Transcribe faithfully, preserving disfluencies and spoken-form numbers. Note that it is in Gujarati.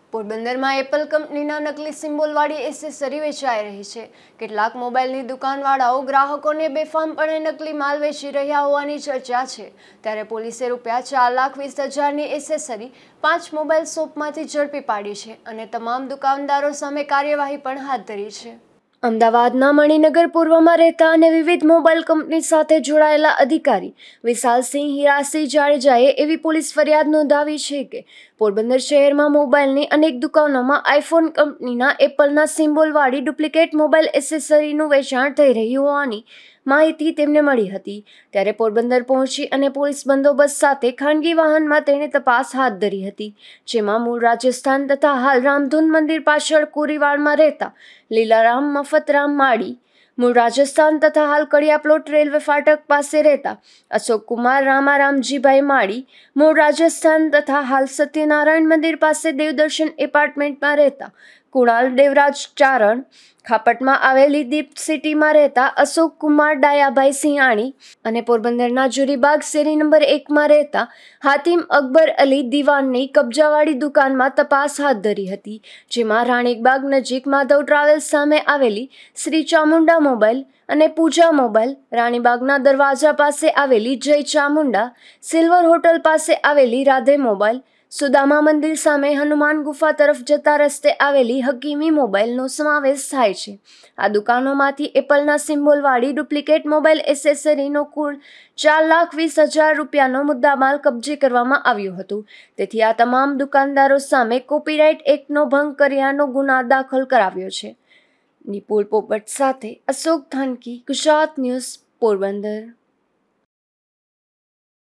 પોરબંદરમાં એપલ કંપનીના નકલી સિમ્બોલવાળી એસેસરી વેચાઈ રહી છે। કેટલાક મોબાઈલની દુકાનવાળાઓ ગ્રાહકોને બેફામપણે નકલી માલ વેચી રહ્યા હોવાની ચર્ચા છે। ત્યારે પોલીસે રૂપિયા ચાર લાખ વીસ હજારની એસેસરી પાંચ મોબાઈલ શોપમાંથી ઝડપી પાડી છે અને તમામ દુકાનદારો સામે કાર્યવાહી પણ હાથ ધરી છે। અમદાવાદના મણિનગર પૂર્વમાં રહેતા અને વિવિધ મોબાઈલ કંપની સાથે જોડાયેલા અધિકારી વિશાલસિંહ હીરાસિંહ જાડેજાએ એવી પોલીસ ફરિયાદ નોંધાવી છે કે પોરબંદર શહેરમાં મોબાઈલની અનેક દુકાનોમાં આઈફોન કંપનીના એપલના સિમ્બોલવાળી ડુપ્લિકેટ મોબાઈલ એસેસરીનું વેચાણ થઈ રહ્યું હોવાની માહિતી તેમને મળી હતી। ત્યારે પોરબંદર પહોંચી અને પોલીસ બંદોબસ્ત સાથે ખાનગી વાહનમાં તેણે તપાસ હાથ ધરી હતી, જેમાં મૂળ રાજસ્થાન તથા હાલ રામધૂન મંદિર પાછળ કોરીવાડમાં રહેતા લીલારામ મફતરામ માળી, મૂળ રાજસ્થાન તથા હાલ કડિયા પ્લોટ રેલવે ફાટક પાસે રહેતા અશોકકુમાર રામારામજીભાઈ માળી, મૂળ રાજસ્થાન તથા હાલ સત્યનારાયણ મંદિર પાસે દેવદર્શન એપાર્ટમેન્ટમાં રહેતા કુણાલ દેવરાજ ચારણ, ખાપટમાં આવેલી દીપ સિટીમાં રહેતા અશોક કુમાર ડાયાભાઈ સિંહાણી અને પોરબંદરના જુરીબાગ શેરી નંબર એકમાં રહેતા હાતિમ અકબર અલી દિવાનની કબજાવાળી દુકાનમાં તપાસ હાથ ધરી હતી, જેમાં રાણીબાગ નજીક માધવ ટ્રાવેલ્સ સામે આવેલી શ્રી ચામુંડા મોબાઈલ અને પૂજા મોબાઈલ, રાણીબાગના દરવાજા પાસે આવેલી જય ચામુંડા, સિલ્વર હોટલ પાસે આવેલી રાધે મોબાઈલ, સુદામા મંદિર સામે હનુમાન ગુફા તરફ જતા રસ્તે આવેલી હકીમી મોબાઈલનો સમાવેશ થાય છે। આ દુકાનોમાંથી એપલના સિમ્બોલવાળી ડુપ્લિકેટ મોબાઈલ એસેસરીનો કુલ ચાર લાખ વીસ હજાર રૂપિયાનો મુદ્દામાલ કબજે કરવામાં આવ્યો હતો। તેથી આ તમામ દુકાનદારો સામે કોપીરાઇટ એક્ટનો ભંગ કર્યાનો ગુનો દાખલ કરાવ્યો છે। નિપુલ પોપટ સાથે અશોક થાનકી, ગુજરાત ન્યૂઝ, પોરબંદર।